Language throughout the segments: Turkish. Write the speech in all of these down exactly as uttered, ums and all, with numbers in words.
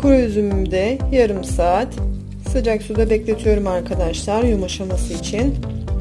Kuru üzümümü de yarım saat sıcak suda bekletiyorum arkadaşlar, yumuşaması için.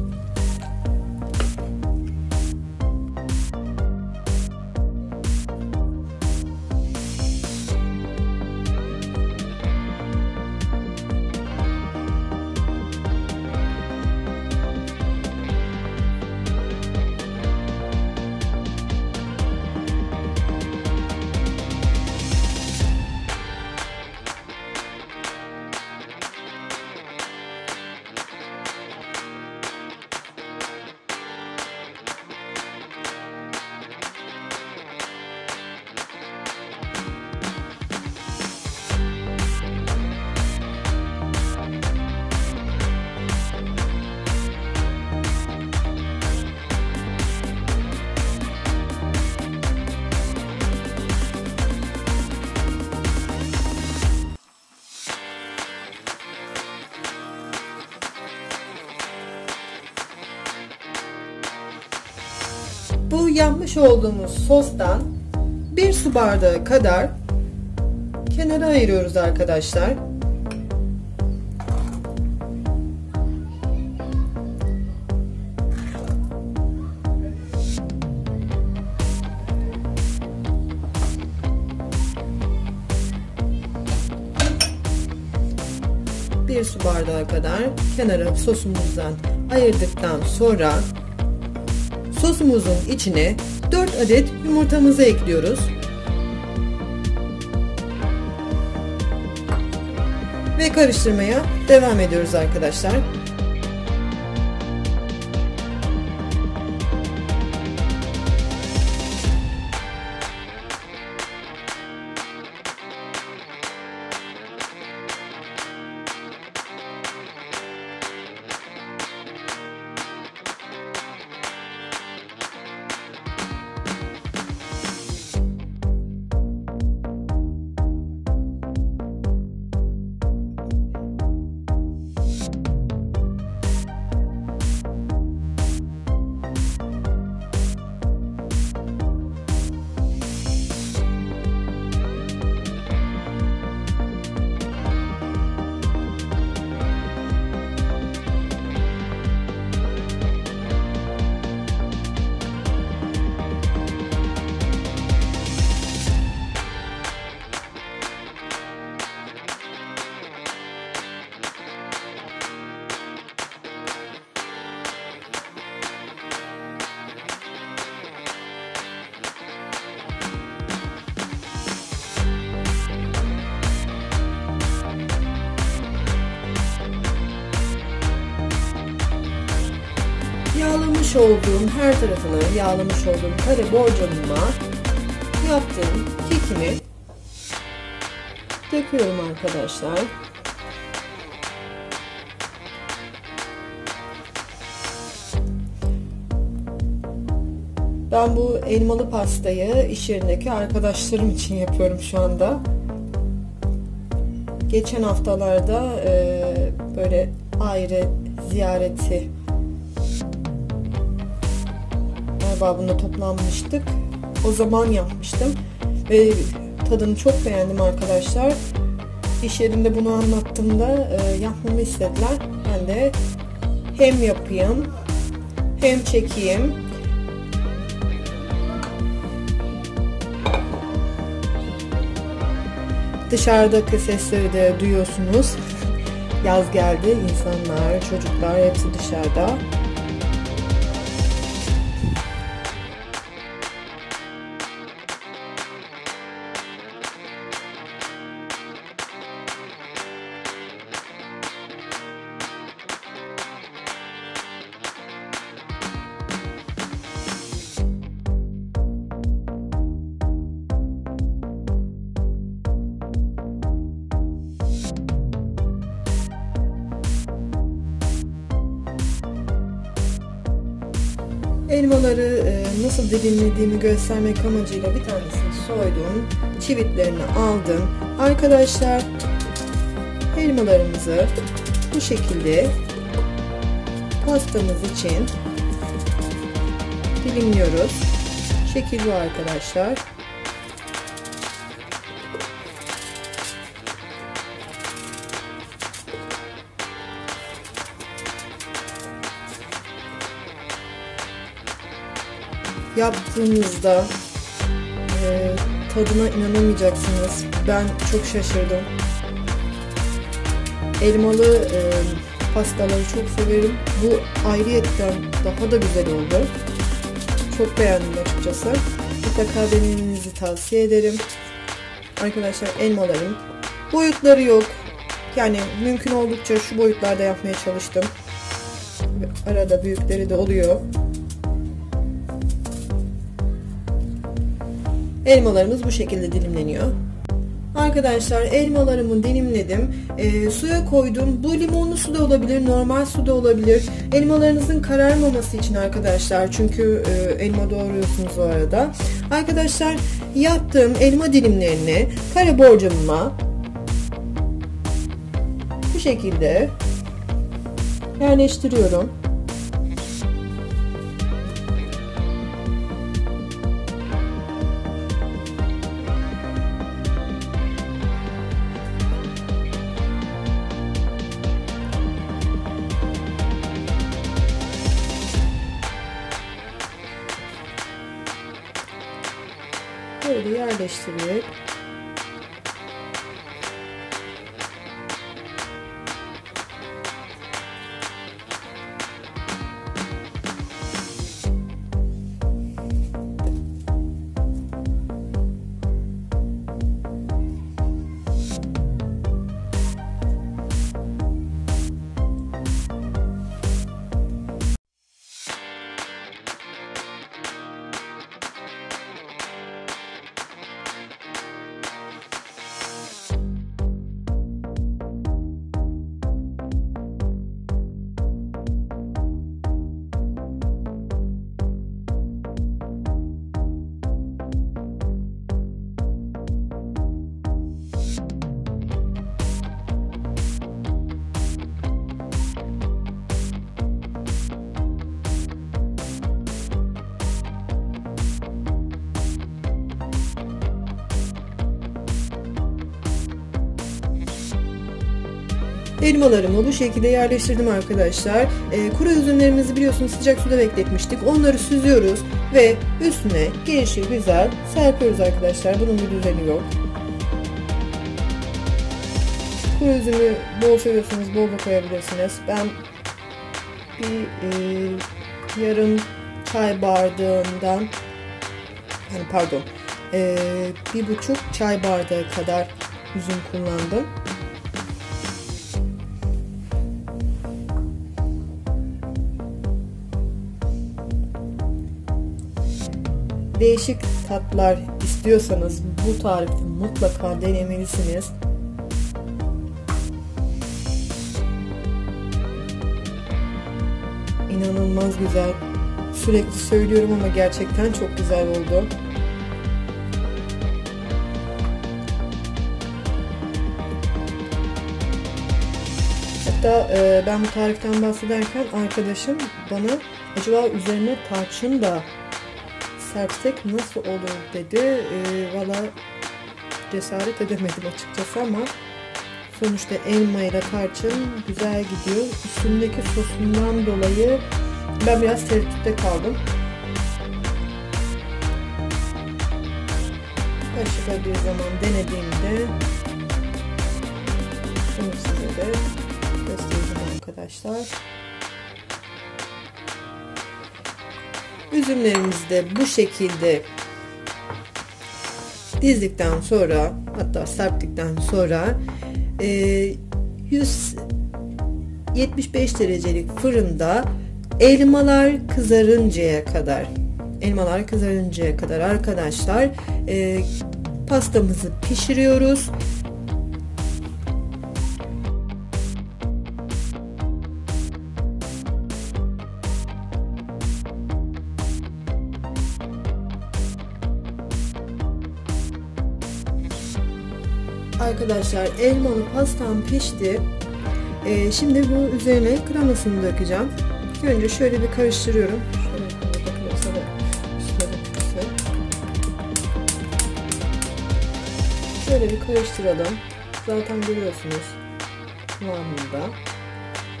Bu yapmış olduğumuz sostan bir su bardağı kadar kenara ayırıyoruz arkadaşlar. Bir su bardağı kadar kenara sosumuzdan ayırdıktan sonra sosumuzun içine dört adet yumurtamızı ekliyoruz. Ve karıştırmaya devam ediyoruz arkadaşlar. Yağlamış olduğum her tarafını, yağlamış olduğum kare borcamıma yaptığım kekimi döküyorum arkadaşlar. Ben bu elmalı pastayı iş yerindeki arkadaşlarım için yapıyorum şu anda. Geçen haftalarda e, böyle aile ziyareti babında toplanmıştık. O zaman yapmıştım ve tadını çok beğendim arkadaşlar. İş yerinde bunu anlattığımda e, yapmamı istediler. Ben de hem yapayım hem çekeyim. Dışarıdaki sesleri de duyuyorsunuz. Yaz geldi, insanlar, çocuklar hepsi dışarıda. Elmaları e, nasıl dilimlediğimi göstermek amacıyla bir tanesini soydum. Çivitlerini aldım. Arkadaşlar, elmalarımızı bu şekilde pastamız için dilimliyoruz. Şekil bu arkadaşlar. yaptığınızda e, tadına inanamayacaksınız. Ben çok şaşırdım. Elmalı e, pastaları çok severim. Bu ayrıyetten daha da güzel oldu. Çok beğendim açıkçası. Mutlaka denemenizi tavsiye ederim. Arkadaşlar, elmaların boyutları yok. Yani mümkün oldukça şu boyutlarda yapmaya çalıştım. Arada büyükleri de oluyor. Elmalarımız bu şekilde dilimleniyor. Arkadaşlar, elmalarımı dilimledim. E, suya koydum. Bu limonlu su da olabilir, normal su da olabilir. Elmalarınızın kararmaması için arkadaşlar. Çünkü e, elma doğruyorsunuz o arada. Arkadaşlar, yaptığım elma dilimlerini kare borcamıma bu şekilde yerleştiriyorum. Böyle yerleştirip elmalarımı bu şekilde yerleştirdim arkadaşlar. E, kuru üzümlerimizi biliyorsunuz sıcak suda bekletmiştik. Onları süzüyoruz ve üstüne gelişi güzel serpiyoruz arkadaşlar. Bunun bir düzeni yok. Kuru üzümü bol seviyorsanız bol da koyabilirsiniz. Ben bir e, yarım çay bardağından yani pardon e, bir buçuk çay bardağı kadar üzüm kullandım. Değişik tatlar istiyorsanız bu tarifi mutlaka denemelisiniz. İnanılmaz güzel. Sürekli söylüyorum ama gerçekten çok güzel oldu. Hatta e, ben bu tariften bahsederken arkadaşım bana acaba üzerine tarçın da serpsek nasıl olur dedi. E, Valla cesaret edemedim açıkçası ama sonuçta elma ile tarçın güzel gidiyor. Üstündeki sosundan dolayı ben biraz tereddütte kaldım. Başka bir zaman denediğimde bunu size de göstereceğim arkadaşlar. Üzümlerimizi de bu şekilde dizdikten sonra, hatta serptikten sonra yüz yetmiş beş derecelik fırında elmalar kızarıncaya kadar elmalar kızarıncaya kadar arkadaşlar pastamızı pişiriyoruz. Arkadaşlar, elmalı pastam pişti. Ee, şimdi bu üzerine kremasını dökeceğim. Önce şöyle bir karıştırıyorum. Şöyle dökülürse de üstüne dökülsün. Şöyle bir karıştıralım. Zaten görüyorsunuz kıvamında.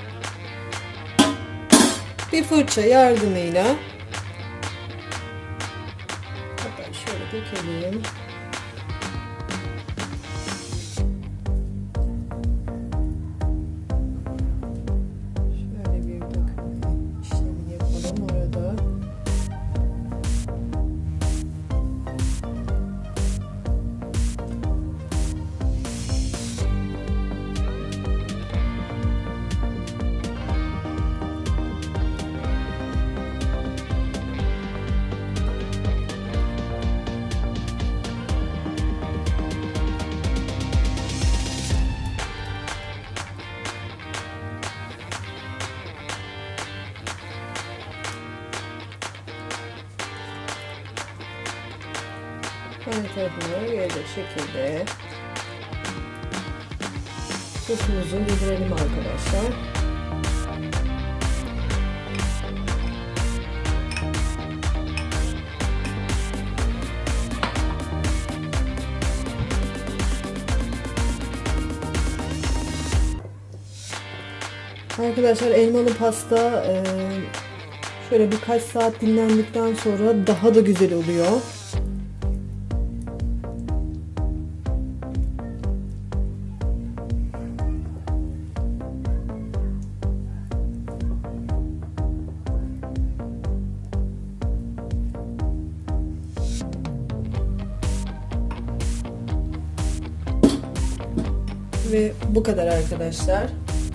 Bir fırça yardımıyla dökelim. Şöyle bir dökme işlemi yapalım orada. Her tarafına gelecek şekilde sosumuzu yedirelim arkadaşlar. Arkadaşlar elmalı pasta şöyle birkaç saat dinlendikten sonra daha da güzel oluyor. Ve bu kadar arkadaşlar.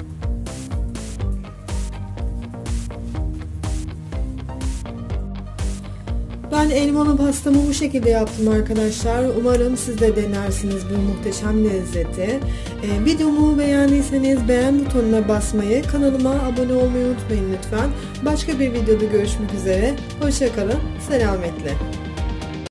Ben elmalı pastamı bu şekilde yaptım arkadaşlar. Umarım siz de denersiniz bu muhteşem lezzeti. Ee, videomu beğendiyseniz beğen butonuna basmayı, kanalıma abone olmayı unutmayın lütfen. Başka bir videoda görüşmek üzere. Hoşça kalın, selametle.